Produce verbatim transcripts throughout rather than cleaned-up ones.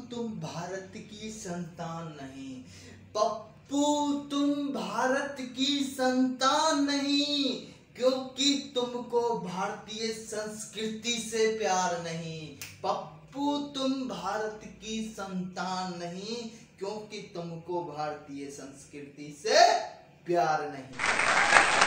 तुम भारत की संतान नहीं। पप्पू तुम भारत की संतान नहीं, क्योंकि तुमको भारतीय संस्कृति से प्यार नहीं। पप्पू तुम भारत की संतान नहीं, क्योंकि तुमको भारतीय संस्कृति से प्यार नहीं।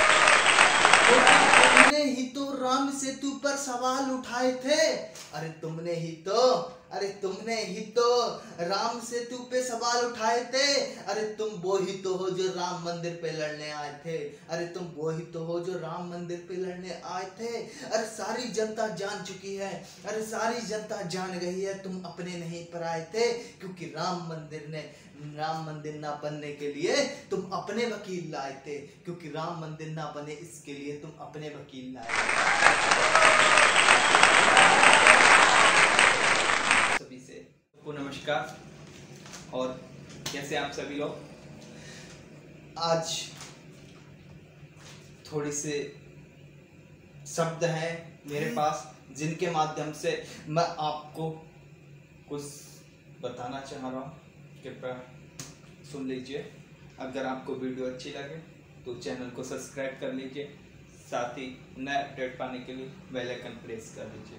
तुमने ही तो राम सेतु पर सवाल उठाए थे। अरे तुमने ही तो अरे तुमने ही तो राम सेतु पे सवाल उठाए थे। अरे तुम वो ही तो हो जो राम मंदिर पे लड़ने आए थे। अरे तुम वो ही तो हो जो राम मंदिर पे लड़ने आए थे। अरे सारी जनता जान चुकी है, अरे सारी जनता जान गई है तुम अपने नहीं पर आए थे, क्योंकि राम मंदिर ने राम मंदिर ना बनने के लिए तुम अपने वकील लाए थे, क्योंकि राम मंदिर ना बने इसके लिए तुम अपने वकील लाए थे। सभी से को नमस्कार। और कैसे आप सभी लोग? आज थोड़ी से शब्द हैं मेरे पास जिनके माध्यम से मैं आपको कुछ बताना चाह रहा हूँ। कृपया सुन लीजिए। अगर आपको वीडियो अच्छी लगे तो चैनल को सब्सक्राइब कर लीजिए, साथ ही नए अपडेट पाने के लिए बेल आइकन प्रेस कर लीजिए।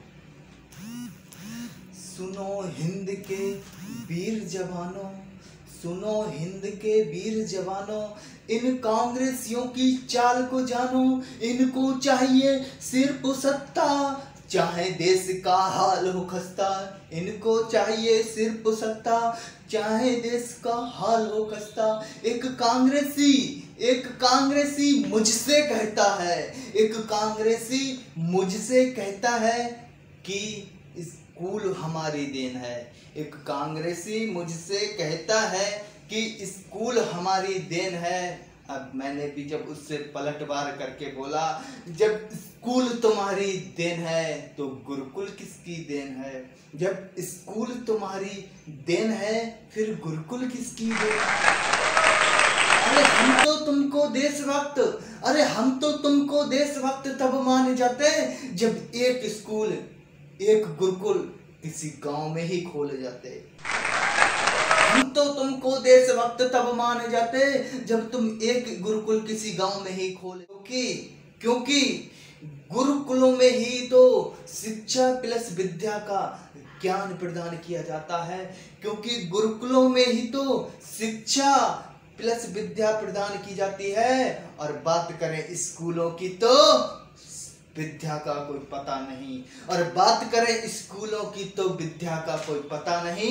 सुनो हिंद के वीर जवानों, सुनो हिंद के वीर जवानों, इन कांग्रेसियों की चाल को जानो। इनको चाहिए सिर्फ सत्ता, चाहे देश का हाल हो खस्ता। इनको चाहिए सिर्फ सत्ता, चाहे देश का हाल हो खस्ता। एक कांग्रेसी एक कांग्रेसी मुझसे कहता है, एक कांग्रेसी मुझसे कहता है कि स्कूल हमारी देन है। एक कांग्रेसी मुझसे कहता है कि स्कूल हमारी देन है। अब मैंने भी जब उससे पलटवार करके बोला, जब स्कूल तुम्हारी देन है तो गुरुकुल किसकी देन है? जब स्कूल तुम्हारी देन है फिर गुरुकुल किसकी देन है? अरे हम तो तुमको देशभक्त अरे हम तो तुमको देशभक्त तब माने जाते जब एक स्कूल एक गुरुकुल किसी गांव में ही खोले जाते। हम तो तुमको देशभक्त तब माने जाते जब तुम एक गुरुकुल किसी गांव में ही खोले, क्योंकि क्योंकि गुरुकुलों में ही तो शिक्षा प्लस विद्या का ज्ञान प्रदान किया जाता है। क्योंकि गुरुकुलों में ही तो शिक्षा प्लस विद्या प्रदान की जाती है। और बात करें स्कूलों की तो विद्या का कोई पता नहीं, और बात करें स्कूलों की तो विद्या का कोई पता नहीं।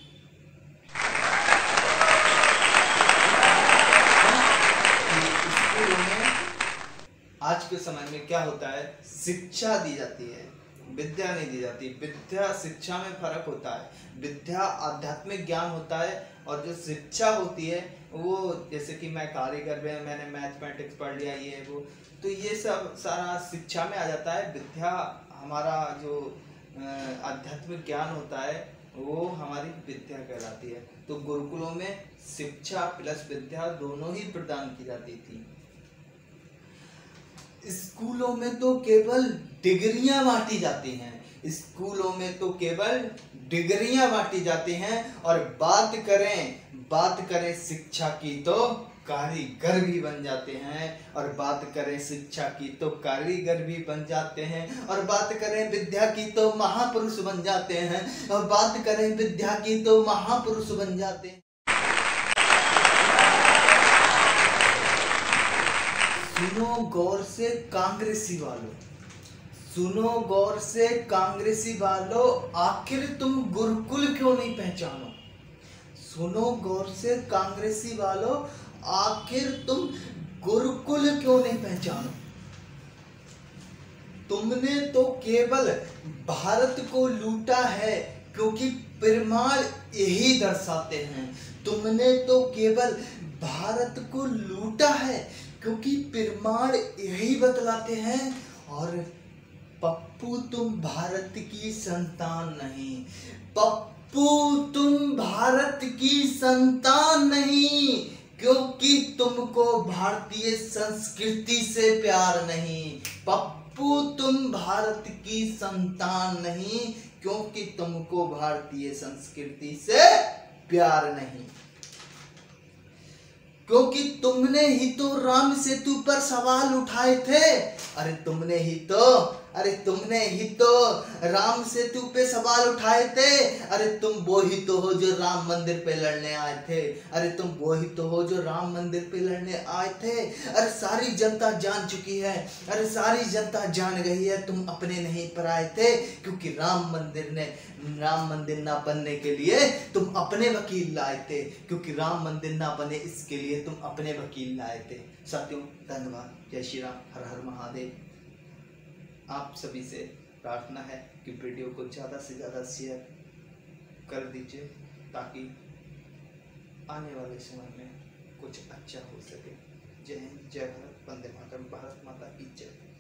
स्कूलों में आज के समय में क्या होता है, शिक्षा दी जाती है, विद्या नहीं दी जाती। विद्या शिक्षा में फर्क होता है। विद्या आध्यात्मिक ज्ञान होता है, और जो शिक्षा होती है वो जैसे कि मैं कारीगर में मैंने मैथमेटिक्स पढ़ लिया, ये वो, तो ये सब सारा शिक्षा में आ जाता है। विद्या हमारा जो आध्यात्मिक ज्ञान होता है वो हमारी विद्या कहलाती है। तो गुरुकुलों में शिक्षा प्लस विद्या दोनों ही प्रदान की जाती थी। स्कूलों में तो केवल डिग्रियां बांटी जाती हैं, स्कूलों में तो केवल डिग्रियां बांटी जाती हैं। और बात करें बात करें शिक्षा की तो कारीगर भी बन जाते हैं, और बात करें शिक्षा की तो कारीगर भी बन जाते हैं, और बात करें विद्या की तो महापुरुष बन जाते हैं, और बात करें विद्या की तो महापुरुष बन जाते हैं। सुनो गौर से कांग्रेसी वालों, सुनो गौर से कांग्रेसी वालों, आखिर तुम गुरुकुल क्यों नहीं पहचानो? सुनो गौर से कांग्रेसी वालों, आखिर तुम गुरुकुल क्यों नहीं पहचानो? तुमने तो केवल भारत को लूटा है, क्योंकि प्रमाण यही दर्शाते हैं। तुमने तो केवल भारत को लूटा है, क्योंकि प्रमाण यही बतलाते हैं। और पप्पू तुम भारत की संतान नहीं, पप्पू तुम भारत की संतान नहीं, क्योंकि तुमको भारतीय संस्कृति से प्यार नहीं। पप्पू तुम भारत की संतान नहीं, क्योंकि तुमको भारतीय संस्कृति से प्यार नहीं, क्योंकि तुमने ही तो राम सेतु पर सवाल उठाए थे। अरे तुमने ही तो अरे तुमने ही तो राम सेतु पे सवाल उठाए थे। अरे तुम वो ही तो हो जो राम मंदिर पे लड़ने आए थे। अरे तुम वो ही तो हो जो राम मंदिर पे लड़ने आए थे। अरे सारी जनता जान चुकी है, अरे सारी जनता जान गई है तुम अपने नहीं पर आए थे, क्योंकि राम मंदिर ने राम मंदिर ना बनने के लिए तुम अपने वकील लाए थे, क्योंकि राम मंदिर ना बने इसके लिए तुम अपने वकील लाए थे। साथियों धन्यवाद। जय श्री राम। हर हर महादेव। आप सभी से प्रार्थना है कि वीडियो को ज़्यादा से ज़्यादा शेयर कर दीजिए, ताकि आने वाले समय में कुछ अच्छा हो सके। जय हिंद, जय भारत, वंदे मातरम। भारत माता की जय।